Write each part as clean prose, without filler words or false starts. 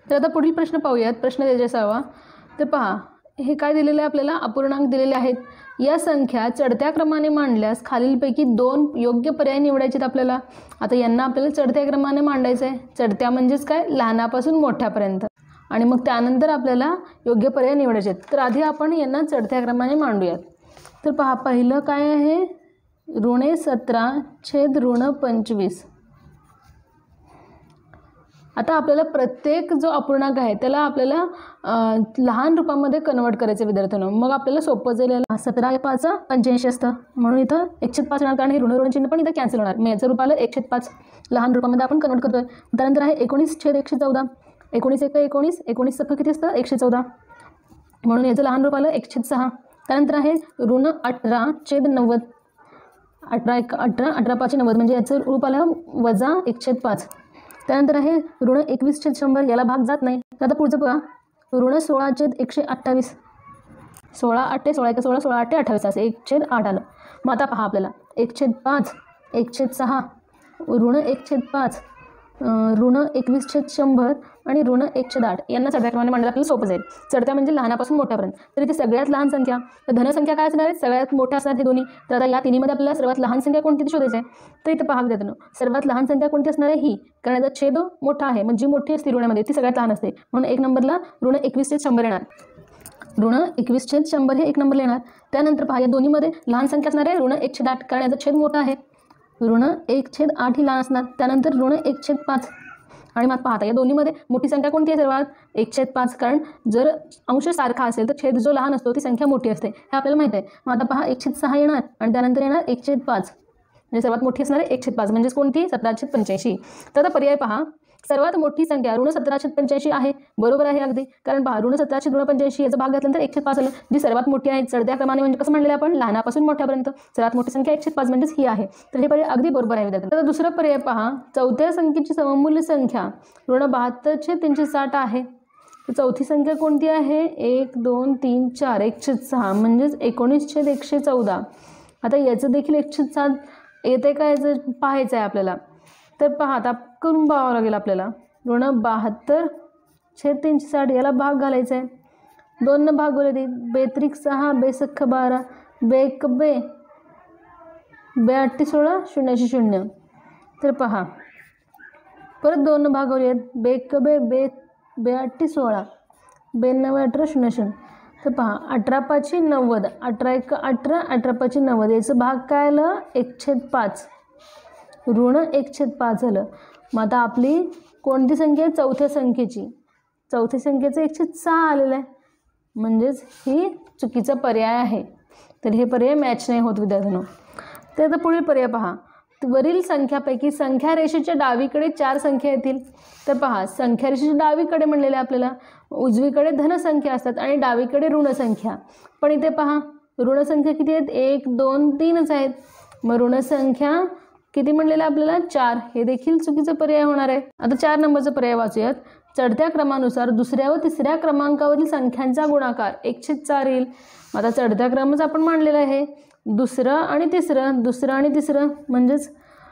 तर आता पुढील प्रश्न पाहूयात, प्रश्न 43. तर पहा, हे काय दिलेलं आहे आपल्याला, अपूर्णांक दिलेले आहेत. या संख्या चढत्या क्रमाने मांडल्यास खालीलपैकी 2 योग्य पर्याय निवडायचे आहेत आपल्याला. आता यांना आपल्याला चढत्या क्रमाने मांडायचं आहे. चढत्या म्हणजेच काय, लहानापासून मोठ्यापर्यंत, आणि मग त्यानंतर आपल्याला योग्य पर्याय निवडायचे आहेत. तर आधी आपण यांना चढत्या क्रमाने मांडूयात. तर पहा, पहिलं काय आहे, -17/-25. आता आपल्याला प्रत्येक जो अपूर्णांक आहे त्याला आपल्याला लहान रूपामध्ये कन्वर्ट करायचं विद्यार्थ्यांनो. मग आपल्याला सोपं जाईल. 17/5 85 असतं, म्हणून इथं 1/5 येणार, कारण हे ऋण चिन्ह पण इथं कॅन्सल होणार. मग याचं रूप आलं 1/5, लहान रूपामध्ये आपण कन्वर्ट करतोय. त्यानंतर आहे 19/114. 19 19 सख किती असतं, 114, म्हणून याचं लहान रूप आलं 1/6. त्यानंतर आहे -18/90. 18 18 90, म्हणजे याचं रूप आलं -1/5. त्यानंतर आहे -21/100, याला भाग जात नाही. तर आता पुढचं बघा, -16/128. 16 8 16 1 16 16 8 28 असं 1/8 आलं. मग आता पहा, आपल्याला 1/5 1/6 -1/5 -21/100 आणि -1/8 यांना चढत्या क्रमाने मांडायला आपल्याला सोपं जाईल. चढत्या म्हणजे लहानापासून मोठ्यापर्यंत. तर इथे सगळ्यात लहान संख्या, तर धनसंख्या काय असणार आहे, सगळ्यात मोठ्या असणार हे दोन्ही. तर आता या तिन्हीमध्ये आपल्याला सर्वात लहान संख्या कोणती शोधायची आहे. तर इथे पहा विद्यार्थ्यांनो, सर्वात लहान संख्या कोणती असणार आहे, ही, कारण याचा छेद मोठा आहे. मग जी मोठी असते ऋणामध्ये ती सगळ्यात लहान असते, म्हणून 1 नंबरला -21/100 येणार. -21/100 हे 1 नंबरला येणार. त्यानंतर पहा, या दोन्हीमध्ये लहान संख्या असणार आहे -1/8, कारण याचा छेद मोठा आहे. -1/8 ही लहान असणार. त्यानंतर -1/5. आणि मग पाहता, या दोन्हीमध्ये मोठी संख्या कोणती आहे सर्वात, 1/5, कारण जर अंश सारखा असेल तर छेद जो लहान असतो ती संख्या मोठी असते, हे आपल्याला माहिती आहे. मग आता पहा, 1/6 येणार आणि त्यानंतर येणार 1/5, म्हणजे सर्वात मोठी असणार आहे 1/5, म्हणजेच कोणती, 17/85. तर आता पर्याय पहा, सर्वात मोठी संख्या -17/85 आहे. बरोबर आहे अगदी, कारण पहा, -17/85 याचा भाग घातल्यानंतर 1/5 आलं. जी सर्वात मोठी आहे चढत्या क्रमाने, म्हणजे कसं म्हणलेलं आपण, लहानापासून मोठ्यापर्यंत. सर्वात मोठी संख्या 1/5 म्हणजेच ही आहे. तर हे पर्याय अगदी बरोबर आहे विद्यार्थी. आता दुसरा पर्याय पहा, चौथ्या संख्येची सममूल्य संख्या -72/360 आहे. तर चौथी संख्या कोणती आहे, 1 2 3 4 1/6, म्हणजेच 19/114. आता याचं देखील 1/6 येते का, याचं पाहायचं आहे आपल्याला. तर पहा, आता करून पाहावं लागेल आपल्याला. -72/360 याला भाग घालायचा आहे. 2 न भाग बोलते, 2×6 2×6 12, 2×1 2×8 16 0 तर पहा, परत 2 न भाग बोलूयात, 2×2 2×8 16, 2×9 18 0. तर पहा, 18×5 90, 18×1 18, 18×5 90, याचं भाग काय आलं, 1/5, -1/5 झालं. मग आता आपली कोणती संख्या आहे, चौथ्या संख्येची. चौथ्या संख्येचं 1/6 आलेलं आहे, म्हणजेच ही चुकीचा पर्याय आहे. तर हे पर्याय मॅच नाही होत विद्यार्थ्यांनो. तर आता पुढील पर्याय पहा, वरील संख्यापैकी संख्या रेषेच्या डावीकडे 4 संख्या येतील. तर पहा, संख्या रेषेच्या डावीकडे म्हणलेले आपल्याला उजवीकडे धनसंख्या असतात आणि डावीकडे ऋणसंख्या. पण इथे पहा, ऋणसंख्या किती आहेत, 1 2 3च आहेत. मग ऋणसंख्या किती म्हणलेलं आपल्याला, 4. हे देखील चुकीचं पर्याय होणार आहे. आता 4 नंबरचा पर्याय वाचूयात. चढत्या क्रमानुसार दुसऱ्या व तिसऱ्या क्रमांकावरील संख्यांचा गुणाकार 1/4 येईल. आता चढत्या क्रमच आपण मांडलेला आहे. दुसरं आणि तिसरं म्हणजेच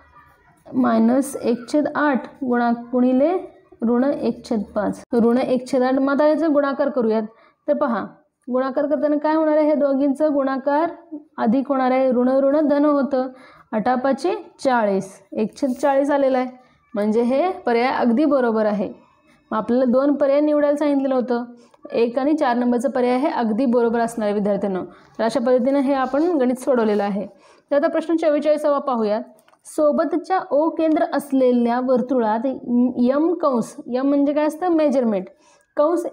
-1/8 गुणिले -1/5. -1/8. मग आता याचा गुणाकार करूयात. तर पहा, गुणाकार करताना काय होणार आहे, हे दोघींचं गुणाकार अधिक होणार आहे. ऋण धन होतं. 18×5 40, 1/40 आलेला आहे, म्हणजे हे पर्याय अगदी बरोबर आहे. मग आपल्याला 2 पर्याय निवडायला सांगितलेलं होतं. 1 आणि 4 नंबरचं पर्याय हे अगदी बरोबर असणार आहे विद्यार्थ्यांनो. तर अशा पद्धतीने हे आपण गणित सोडवलेलं आहे. तर आता प्रश्न 44 पाहूयात. सोबतच्या O केंद्र असलेल्या वर्तुळात M कंस, M म्हणजे काय असतं, मेजरमेंट, कंस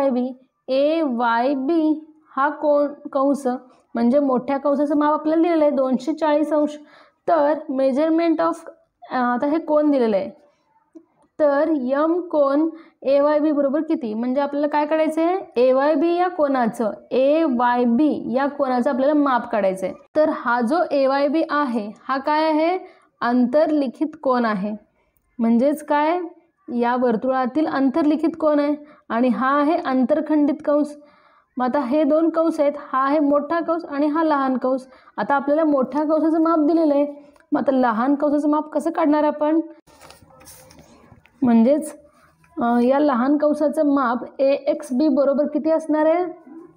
AYB हा कंस म्हणजे मोठ्या कंसाचं माप आपल्याला दिलेलं आहे 240 अंश. तर मेजरमेंट ऑफ, आता हे कोण दिलेलं आहे, तर M कोण AYB बरोबर किती, म्हणजे आपल्याला काय काढायचं आहे, AYB या कोणाचं आपल्याला माप काढायचं आहे. तर हा जो AYB आहे हा काय आहे, अंतर्लिखित कोन आहे. म्हणजेच काय, या वर्तुळातील अंतर्लिखित कोन आहे आणि हा आहे अंतरखंडित कंस. मग आता हे 2 कंस आहेत, हा आहे मोठा कंस आणि हा लहान कंस. आता आपल्याला मोठ्या कंसाचं माप दिलेलं आहे, मग आता लहान कंसाचं माप कसं काढणार आपण, म्हणजेच या लहान कंसाचं माप AXB बरोबर किती असणार आहे?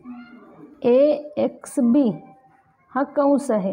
AXB हा कंस आहे,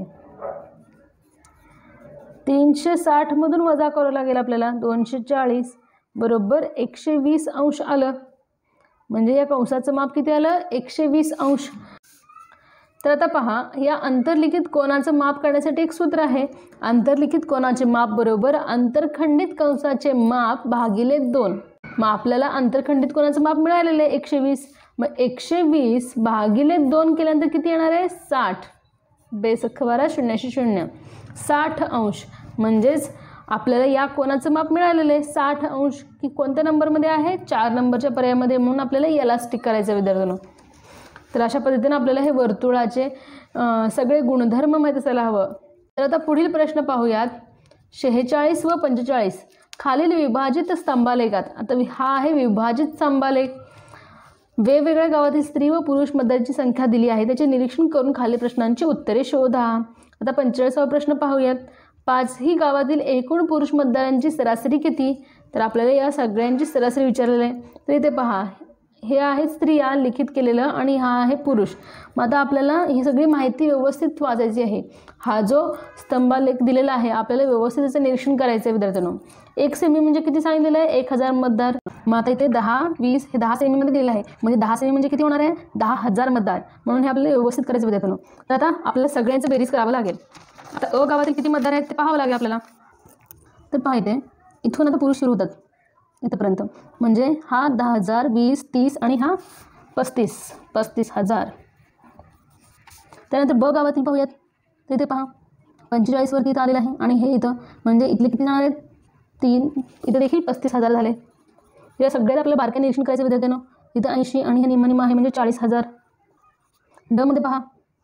360 मधून वजा करावं लागेल आपल्याला, 240 बरोबर 120 अंश आलं, म्हणजे या कंसाचं माप किती आलं? 120 अंश. तर आता पहा, या अंतर्लिखित कोनाचं माप काढण्यासाठी एक सूत्र आहे. अंतर्लिखित कोनाचे माप बरोबर अंतरखंडित कंसाचे माप भागिले 2. मग आपल्याला अंतरखंडित कोनाचं माप मिळालेलं आहे 120. मग 120 भागिले 2 केल्यानंतर किती येणार आहे? 60. बेस 12 शून्याशी 0, 60 अंश. म्हणजेच आपल्याला या कोनाचं माप मिळालेलं आहे 60 अंश. की कोणत्या नंबरमध्ये आहे? 4 नंबरच्या पर्यायामध्ये, म्हणून आपल्याला याला स्टिक करायचं विद्यार्थ्यांनो. तर अशा पद्धतीने आपल्याला हे वर्तुळाचे सगळे गुणधर्म माहीत असायला हवं. तर आता पुढील प्रश्न पाहूयात. 46 व 45 खालील विभाजित स्तंभालेखात, आता हा आहे विभाजित स्तंभालेख. वेगवेगळ्या गावातील स्त्री व पुरुष मतदारांची संख्या दिली आहे, त्याचे निरीक्षण करून खालील प्रश्नांची उत्तरे शोधा. आता 45वा प्रश्न पाहूयात. 5ही गावातील एकूण पुरुष मतदारांची सरासरी किती? तर आपल्याला या सगळ्यांची सरासरी विचारलेली आहे. तर इथे पहा, हे आहे स्त्रिया लिखित केलेलं आणि हा आहे पुरुष. मग आता आपल्याला ही सगळी माहिती व्यवस्थित वाचायची आहे. हा जो स्तंभालेख दिलेला आहे आपल्याला व्यवस्थित त्याचं निरीक्षण करायचं आहे विद्यार्थ्यांनो. 1 सेमी म्हणजे किती सांगितलेलं आहे? 1000 मतदार. मग आता इथे 10, 20 हे 10 सेमीमध्ये दिलेलं आहे, म्हणजे 10 सेमी म्हणजे किती होणार आहे? 10,000 मतदार. म्हणून हे आपल्याला व्यवस्थित करायचं विद्यार्थ्यांनो. तर आता आपल्याला सगळ्यांचं बेरीज करावं लागेल. आता अ गावातील किती मतदार आहेत ते पाहावं लागेल आपल्याला. तर पहा, इथे इथून आता पुरुष सुरू होतात इथंपर्यंत, म्हणजे हा 10,000, 20, 30 आणि हा 35,000. त्यानंतर ब गावातील पाहूयात. तर इथे पहा 45 वरती इथं आलेलं आहे आणि हे इथं, म्हणजे इथले किती जाणार आहेत? 3. इथे देखील 35,000 झाले. या सगळ्यात आपल्याला बारक्या निरीक्षण करायचं विद्यार्थ्यांनो. इथं 80 आणि हे निम्मा आहे म्हणजे 40,000. ड मध्ये पहा,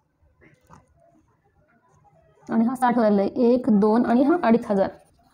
आणि हा 60 झालेला आहे, 1, 2 आणि हा 2,500,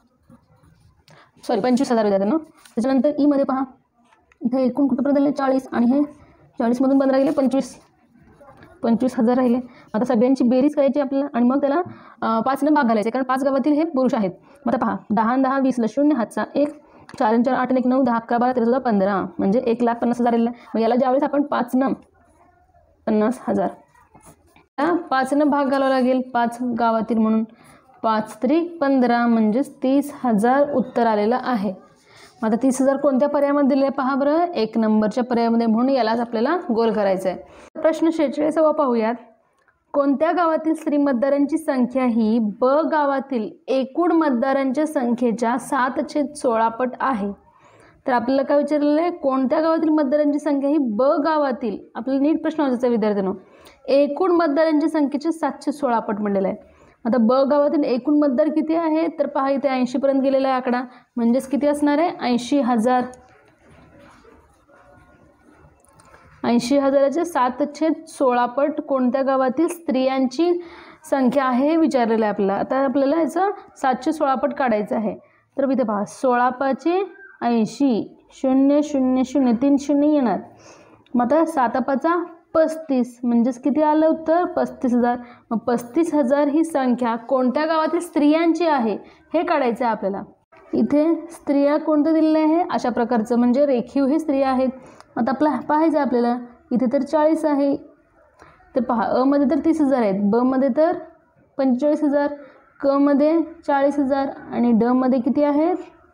सॉरी 25,000 विद्यार्थ्यांनो. त्याच्यानंतर ई मध्ये पहा, इथे एकूण कुठपर्यंत झाले? 40 आणि हे 40मधून 15 गेले 25,000 राहिले. आता सगळ्यांची बेरीज करायची आपल्याला आणि मग त्याला 5ने भाग घालायचे, कारण 5 गावातील हे पुरुष आहेत. मग आता पहा, 10 आणि 10 20 0 हातचा 1, 4 आणि 4 8 आणि 1 9, 10 11 12 13 14 15, म्हणजे 1,50,000 राहिलं. मग याला ज्यावेळेस आपण 5 न 50,000 5 भाग घालावा लागेल 5 गावातील, म्हणून 5 त्रिक 15 म्हणजेच 30,000 उत्तर आलेलं आहे. आता 30,000 कोणत्या पर्यायामध्ये दिले पहा बरं? 1 नंबरच्या पर्यायामध्ये, म्हणून यालाच आपल्याला गोल करायचं आहे. प्रश्न 46वा पाहूयात. कोणत्या गावातील स्त्री मतदारांची संख्या ही ब गावातील एकूण मतदारांच्या संख्येच्या 7/16 पट आहे? तर आपल्याला काय विचारलेलं आहे? कोणत्या गावातील मतदारांची संख्या ही ब गावातील, आपल्याला नीट प्रश्न वाचायचा विद्यार्थ्यांनो, एकूण मतदारांच्या संख्येचे 716 पट म्हणलेलं आहे. आता ब गावातील एकूण मतदार किती आहे? तर पहा, इथे 80 पर्यंत गेलेला आहे आकडा, म्हणजेच किती असणार आहे? 80,000. 80,000चे 7/16 पट कोणत्या गावातील स्त्रियांची संख्या आहे हे विचारलेलं आहे आपल्याला. आता आपल्याला याचं 716 पट काढायचं आहे. तर इथे पहा, 16 5 80, 0 0 0 3 0 येणार. मग आता 7 5 35, म्हणजेच किती आलं उत्तर? 35,000. मग 35,000 ही संख्या कोणत्या गावातील स्त्रियांची आहे हे काढायचं आहे आपल्याला. इथे स्त्रिया कोणतं दिलेलं आहे? अशा प्रकारचं, म्हणजे रेखीव हे स्त्रिया आहेत. आता आपलं पाहायचं आपल्याला. इथे तर 40 आहे. तर पहा, अ मध्ये तर 30,000 आहेत, ब मध्ये तर 45,000, क मध्ये 40,000 आणि ड मध्ये किती आहेत?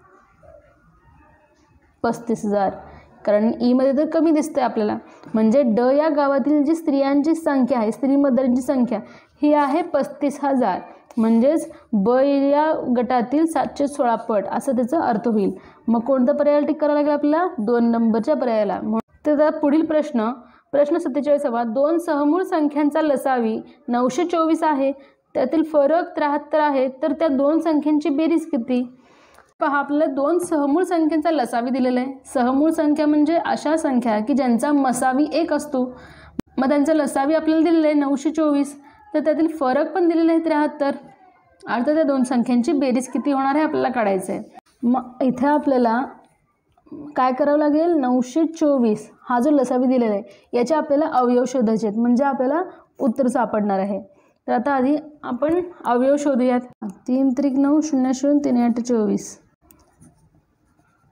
35,000. कारण ई मध्ये तर कमी दिसते आपल्याला, म्हणजे ड या गावातील जी स्त्रियांची संख्या आहे, स्त्री मतदारांची संख्या ही आहे 35,000, म्हणजेच ब या गटातील 716 पट असं त्याचा अर्थ होईल. मग कोणत्या पर्यायाला टिक करावं लागेल आपल्याला? 2 नंबरच्या पर्यायाला. तर पुढील प्रश्न 47वा. 2 सहमूळ संख्यांचा लसावी 924 आहे, त्यातील फरक 73 आहे, तर त्या 2 संख्यांची बेरीज किती? पहा, आपल्याला 2 सहमूळ संख्यांचा लसावी दिलेला आहे. सहमूळ संख्या म्हणजे अशा संख्या की ज्यांचा मसावी 1 असतो. मग त्यांचा लसावी आपल्याला दिलेला आहे 924, तर त्यातील फरक पण दिलेला आहे 73. अर्थात त्या 2 संख्यांची बेरीज किती होणार आहे आपल्याला काढायचं आहे. मग इथे आपल्याला काय करावं लागेल? 924 हा जो लसावी दिलेला आहे याचे आपल्याला अवयव शोधायचे आहेत, म्हणजे आपल्याला उत्तर सापडणार आहे. तर आता आधी आपण अवयव शोधूयात. 3 त्रिक 9 0 0 3 8 24.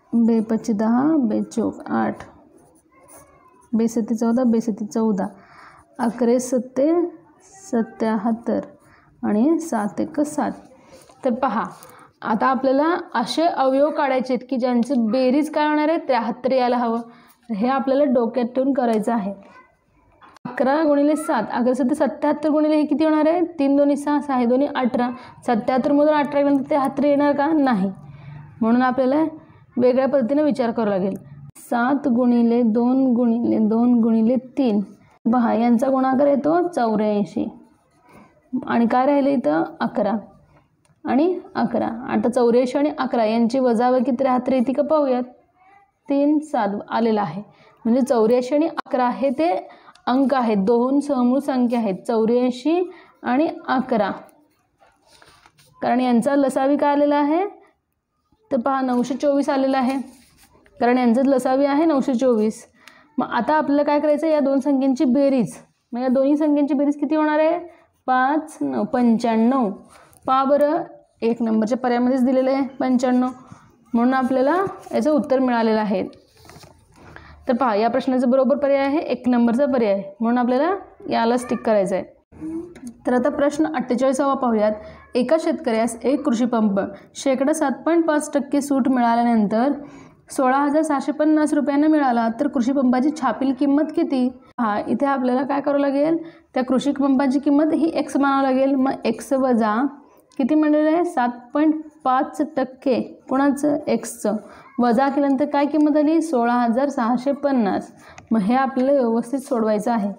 बेपच्ची 10, बेचोक 8, बेसत्ती 14, बेसत्ती 14, 11 सत्ते 77 आणि 7 एक 7. तर पहा आता आपल्याला असे अवयव काढायचे आहेत की ज्यांचं बेरीज काय होणार आहे 73 यायला हवं. हे आपल्याला डोक्यात ठेवून करायचं आहे. 11 गुणिले 7, 11 सत्ते 77 गुणिले हे किती होणार आहे 3 2 6 6 हे 2 18. 77 मधून 18 गेल्यानंतर 73 येणार का नाही. म्हणून आपल्याला वेगळ्या पद्धतीने विचार करावा लागेल. 7 गुणिले 2 गुणिले 2 गुणिले 3 पहा यांचा गुणाकार येतो 84 आणि काय राहिलं इथं 11 आणि 11. आता 84 आणि 11 यांची वजाबाकी 73 येते का पाहूयात. 3 7 आलेला आहे. म्हणजे 84 आणि 11 हे ते अंक आहेत, दोन समूळ संख्या आहेत 84 आणि 11. कारण यांचा लसावी काय आलेला आहे तर पहा 924 आलेला आहे, कारण यांचं लसावी आहे 924. मग आता आपल्याला काय करायचं या दोन संख्यांची बेरीज. मग या दोन्ही संख्यांची बेरीज किती होणार आहे 5 9 95. पहा बरं 1 नंबरच्या पर्यायामध्येच दिलेलं आहे 95, म्हणून आपल्याला याचं उत्तर मिळालेलं आहे. तर पहा या प्रश्नाचा बरोबर पर्याय आहे 1 नंबरचा पर्याय, म्हणून आपल्याला यालाच टिक करायचं आहे. तर आता प्रश्न 48वा पाहूयात. एका शेतकऱ्यास एक कृषीपंप शेकडा 7.5% सूट मिळाल्यानंतर 16,650 रुपयांना मिळाला, तर कृषीपंपाची छापील किंमत किती. हा इथे आपल्याला काय करावं लागेल त्या कृषीपंपाची किंमत ही x मानावं लागेल. मग x वजा किती म्हणलेलं आहे 7.5% कोणाचं xचं वजा केल्यानंतर काय किंमत आली 16,650. मग हे आपल्याला व्यवस्थित सोडवायचं आहे.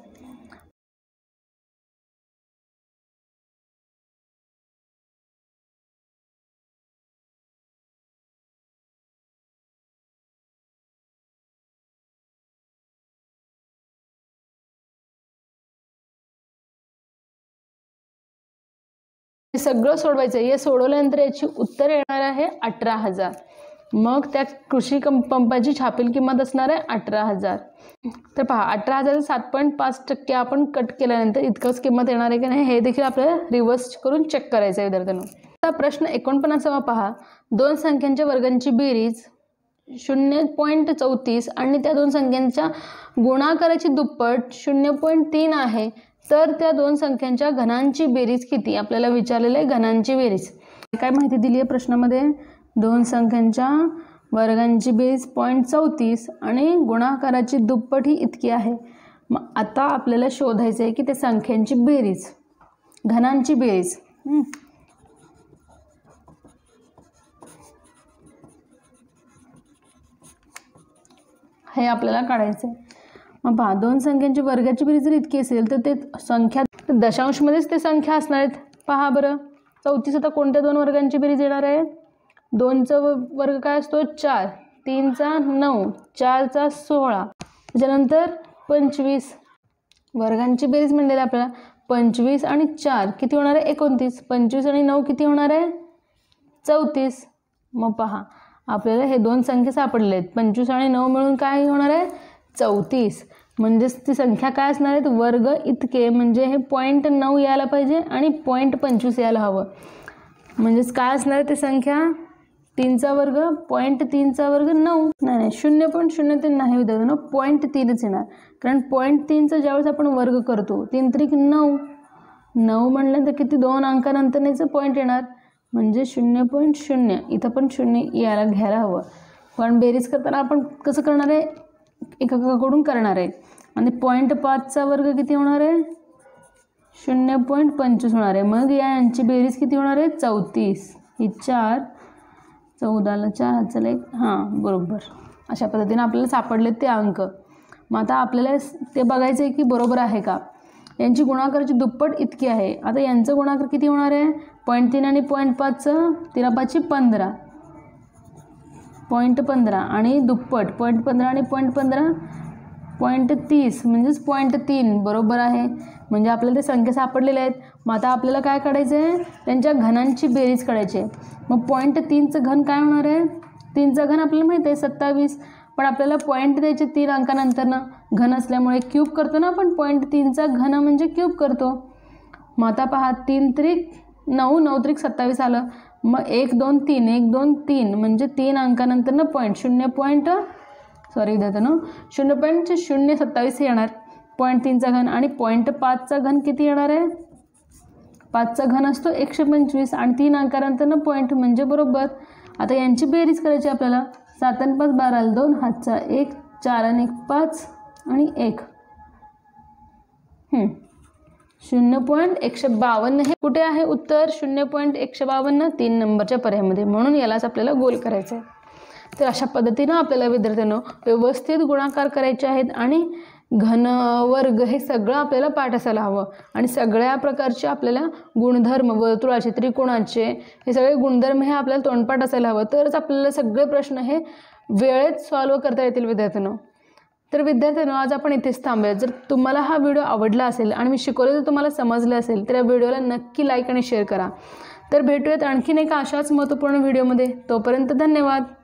हे सगळं सोडवायचं आहे. हे सोडवल्यानंतर याची उत्तर येणार आहे 18,000. मग त्या कृषी पंपाची छापील किंमत असणार आहे 18,000. तर पहा 18,000 7.5% आपण कट केल्यानंतर इतकंच किंमत येणार आहे की नाही हे देखील आपल्याला रिव्हर्स करून चेक करायचं आहे विद्यार्थ्यांनो. आता प्रश्न 49वा पहा. दोन संख्यांच्या वर्गांची बेरीज 0.34 आणि त्या दोन संख्यांच्या गुणाकाराची दुप्पट 0.3 आहे, तर त्या दोन संख्यांच्या घनांची बेरीज किती. आपल्याला विचारलेलं आहे घनांची बेरीज. काय माहिती दिली आहे प्रश्नामध्ये दोन संख्यांच्या वर्गांची बेरीज 0.34 आणि गुणाकाराची दुप्पट ही इतकी आहे. मग आता आपल्याला शोधायचं आहे की त्या संख्यांची बेरीज घनांची बेरीज. हे आपल्याला काढायचं आहे. मग पहा दोन संख्यांची वर्गाची बेरीज जर इतकी असेल तर ते संख्या दशांशमध्येच ते संख्या असणार आहेत. पहा बरं 34 आता कोणत्या दोन वर्गांची बेरीज येणार आहे 2चा वर्ग काय असतो 4, 3चा 9, 4चा 16, त्याच्यानंतर 25 वर्गांची बेरीज म्हणलेली आपल्याला 25 आणि 4 किती होणार आहे 29, 25 आणि 9 किती होणार आहे 34. मग पहा आपल्याला हे दोन संख्या सापडले आहेत 25 आणि 9 मिळून काय होणार आहे 34. म्हणजेच ती संख्या काय असणार आहेत वर्ग इतके, म्हणजे हे 0.9 यायला पाहिजे आणि 0.25 यायला हवं. म्हणजेच काय असणार आहे ती संख्या 3चा वर्ग 0.3चा वर्ग 9 नाही 0.03 नाही विद्यार्थ्यांनो 0.3च येणार. कारण 0.3चा ज्यावेळेस आपण वर्ग करतो 3 त्रिक 9 म्हटल्यानंतर किती 2 अंकानंतर याचं पॉईंट येणार म्हणजे 0.0. इथं पण 0 यायला घ्यायला हवं. पण बेरीज करताना आपण कसं करणार आहे एककाकडून करणार आहे. आणि 0.5चा वर्ग किती होणार आहे 0.25 होणार आहे. मग यांची बेरीज किती होणार आहे 34. ही 4 14ला 4 हातचा लेख हां बरोबर. अशा पद्धतीने आपल्याला सापडले ते अंक. मग आता आपल्याला ते बघायचं आहे की बरोबर आहे का. यांची गुणाकाराची दुप्पट इतकी आहे. आता यांचं गुणाकार किती होणार आहे 0.3 आणि 0.5चं 3×5 = 15 0.15 आणि दुप्पट 0.15 आणि 0.15 0.30 म्हणजेच 0.3 बरोबर आहे. म्हणजे आपल्याला ते संख्या सापडलेल्या आहेत. मग आता आपल्याला काय काढायचं आहे त्यांच्या घनांची बेरीज काढायची आहे. मग 0.3चं घन काय होणार आहे 3चं घन आपल्याला माहिती आहे 27, पण आपल्याला पॉईंट द्यायचे 3 अंकानंतरनं घन असल्यामुळे क्यूब करतो ना आपण 0.3चा घन म्हणजे क्यूब करतो. मग आता पहा 3 त्रिक 9, 9 त्रिक 27 आलं. मग 1 2 3 1 2 3 म्हणजे 3 अंकानंतर ना पॉईंट 0.027 हे येणार. पॉईंट 3चा घन आणि पॉईंट 5चा घन किती येणार आहे? 5चा घन असतो 125 आणि 3 अंकानंतर ना पॉईंट म्हणजे बरोबर. आता यांची बेरीज करायची आपल्याला. 7 आणि 5 12 2 हातचा 1 4 आणि 1 5 आणि 1 0.152 हे कुठे आहे उत्तर? 0.152 3 नंबरच्या पर्यायामध्ये. म्हणून यालाच आपल्याला गोल करायचं आहे. तर अशा पद्धतीनं आपल्याला विद्यार्थ्यांनो व्यवस्थित गुणाकार करायचे आहेत आणि घन वर्ग हे सगळं आपल्याला पाठ असायला हवं आणि सगळ्या प्रकारचे आपल्याला गुणधर्म वर्तुळाचे त्रिकोणाचे हे सगळे गुणधर्म हे आपल्याला तोंडपाठ असायला हवं. तरच आपल्याला सगळे प्रश्न हे वेळेत सॉल्व्ह करता येतील विद्यार्थ्यांनो. तर विद्यार्थ्यांनो आज आपण इथेच थांबूया. जर तुम्हाला हा व्हिडिओ आवडला असेल आणि मी शिकवलं जर तुम्हाला समजलं असेल तर या व्हिडिओला नक्की लाईक आणि शेअर करा. तर भेटूयात आणखीन एका अशाच महत्त्वपूर्ण व्हिडिओमध्ये. तोपर्यंत धन्यवाद.